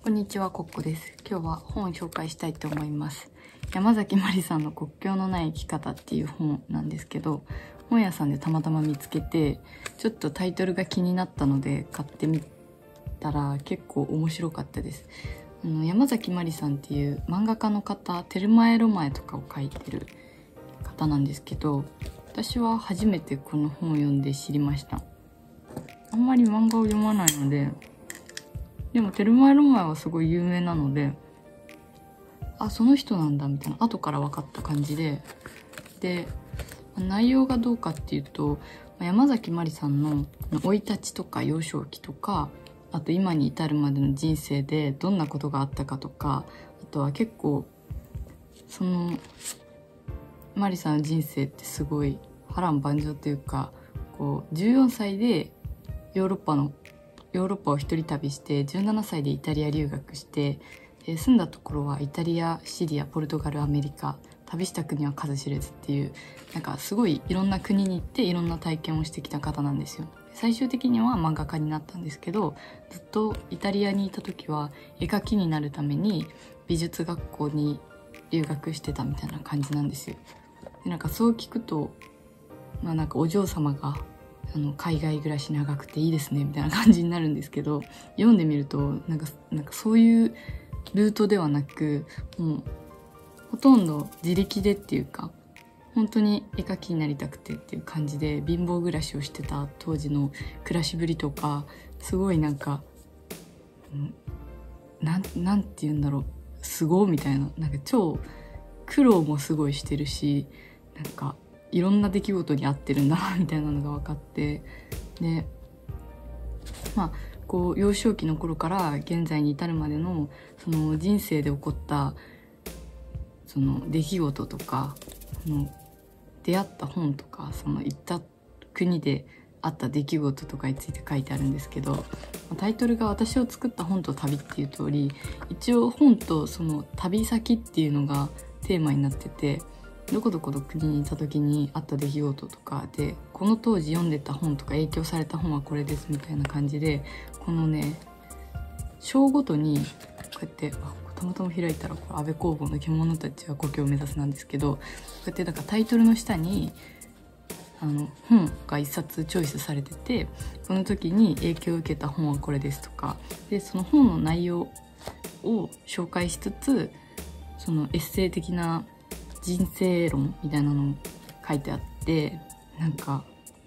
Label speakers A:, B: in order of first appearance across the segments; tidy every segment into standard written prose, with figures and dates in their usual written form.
A: こんにちは、コッコです。今日は本を紹介したいと思います。山崎まりさんの国境のない生き方っていう本なんですけど、本屋さんでたまたま見つけて、ちょっとタイトルが気になったので買ってみたら結構面白かったです。山崎まりさんっていう漫画家の方、テルマエロマエとかを書いてる方なんですけど、私は初めてこの本を読んで知りました。あんまり漫画を読まないので、でもテルマエロマエはすごい有名なので、あ、その人なんだみたいな後から分かった感じで、内容がどうかっていうと、山崎まりさんの生い立ちとか幼少期とか、あと今に至るまでの人生でどんなことがあったかとか、あとは結構そのまりさんの人生ってすごい波乱万丈というか、こう14歳でヨーロッパを一人旅して、17歳でイタリア留学して、住んだところはイタリア、シリア、ポルトガル、アメリカ、旅した国は数知れずっていう、なんかすごいいろんな国に行っていろんな体験をしてきた方なんですよ。最終的には漫画家になったんですけど、ずっとイタリアにいた時は絵描きになるために美術学校に留学してたみたいな感じなんですよ。でなんかそう聞くと、なんかお嬢様が海外暮らし長くていいですねみたいな感じになるんですけど、読んでみるとなんかそういうルートではなく、もうほとんど自力でっていうか、本当に絵描きになりたくてっていう感じで貧乏暮らしをしてた当時の暮らしぶりとか、すごいなんか、なんて言うんだろう、すごいみたいな、なんか超苦労もすごいしてるし、なんかいろんな出来事に合ってるんだなみたいなのが分かって、でこう幼少期の頃から現在に至るまでのその人生で起こったその出来事とか、出会った本とか、その行った国であった出来事とかについて書いてあるんですけど、タイトルが私を作った本と旅っていう通り、一応本とその旅先っていうのがテーマになってて、どこどこの国にいた時にあった出来事とかで、この当時読んでた本とか影響された本はこれですみたいな感じで、このね章ごとにこうやって、たまたま開いたら、これ安部公房の獣たちは故郷を目指すなんですけど、こうやってなんかタイトルの下に本が一冊チョイスされてて、その時に影響を受けた本はこれですとかで、その本の内容を紹介しつつ、そのエッセイ的な人生論みたいなのを書いてあって、なんか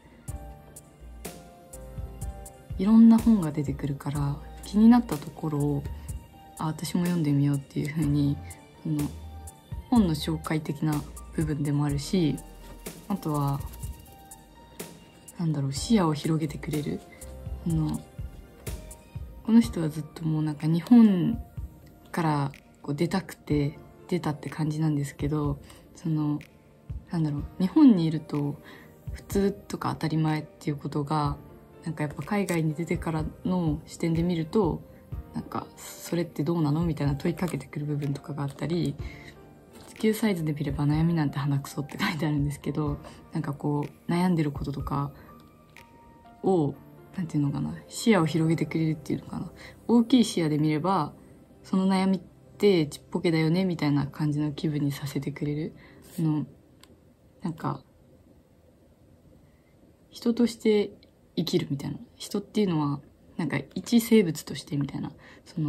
A: いろんな本が出てくるから気になったところを私も読んでみようっていう風に、本の紹介的な部分でもあるし、あとは視野を広げてくれる、この人はずっともうなんか日本からこう出たくて出たって感じなんですけど、日本にいると普通とか当たり前っていうことが、なんかやっぱ海外に出てからの視点で見ると、なんかそれってどうなのみたいな問いかけてくる部分とかがあったり、地球サイズで見れば悩みなんて鼻くそって書いてあるんですけど、なんかこう悩んでることとかを、なんていうのかな、視野を広げてくれるっていうのかな、大きい視野で見ればその悩みってちっぽけだよねみたいな感じの気分にさせてくれる、なんか人として生きるみたいな、人っていうのはなんか一生物としてみたいな、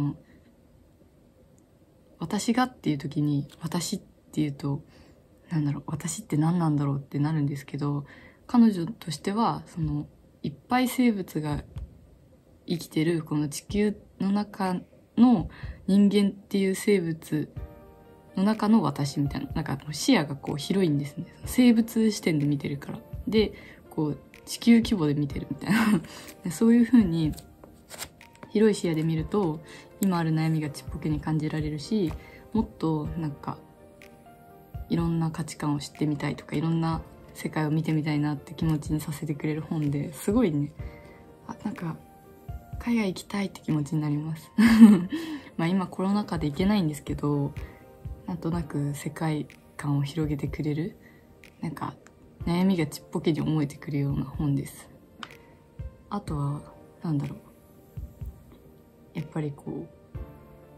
A: 私がっていう時に私っていうと、私って何なんだろうってなるんですけど、彼女としてはそのいっぱい生物が生きてるこの地球の中の人間っていう生物の中の私みたいな、なんか視野がこう広いんですね。生物視点で見てるから。で、こう地球規模で見てるみたいなそういう風に広い視野で見ると、今ある悩みがちっぽけに感じられるし、もっとなんかいろんな価値観を知ってみたいとか、いろんな世界を見てみたいなって気持ちにさせてくれる本で、すごいね、なんか海外行きたいって気持ちになります今コロナ禍で行けないんですけど、なんとなく世界観を広げてくれる、なんか悩みがちっぽけに思えてくるような本です。あとはやっぱりこう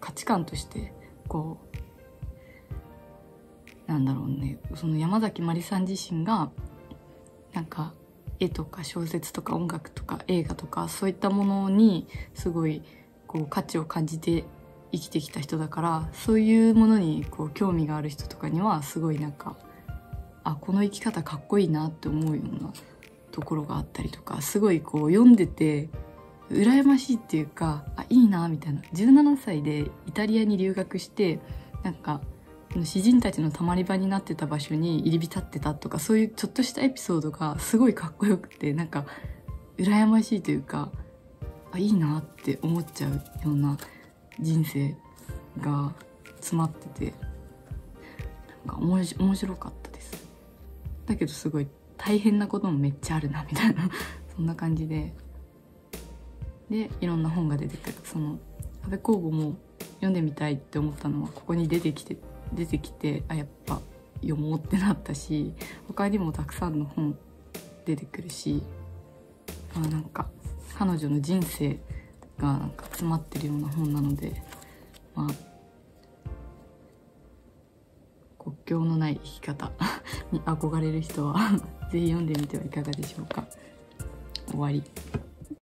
A: 価値観としてこうなんだろうね、その山崎まりさん自身がなんか絵とか小説とか音楽とか映画とかそういったものにすごいこう価値を感じて生きてきた人だから、そういうものにこう興味がある人とかにはすごいなんか、あ、この生き方かっこいいなって思うようなところがあったりとか、すごいこう読んでて羨ましいっていうか、あ、いいなみたいな。17歳でイタリアに留学して、なんか詩人たちのたまり場になってた場所に入り浸ってたとか、そういうちょっとしたエピソードがすごいかっこよくて、なんか羨ましいというか、あ、いいなって思っちゃうような人生が詰まってて、なんか面白かったです。だけどすごい大変なこともめっちゃあるなみたいなそんな感じで、いろんな本が出てくる。その安部公房も読んでみたいって思ったのはここに出てきて、あ、やっぱ読もうってなったし、他にもたくさんの本出てくるし、なんか彼女の人生がなんか詰まってるような本なので、国境のない生き方に憧れる人はぜひ読んでみてはいかがでしょうか。終わり。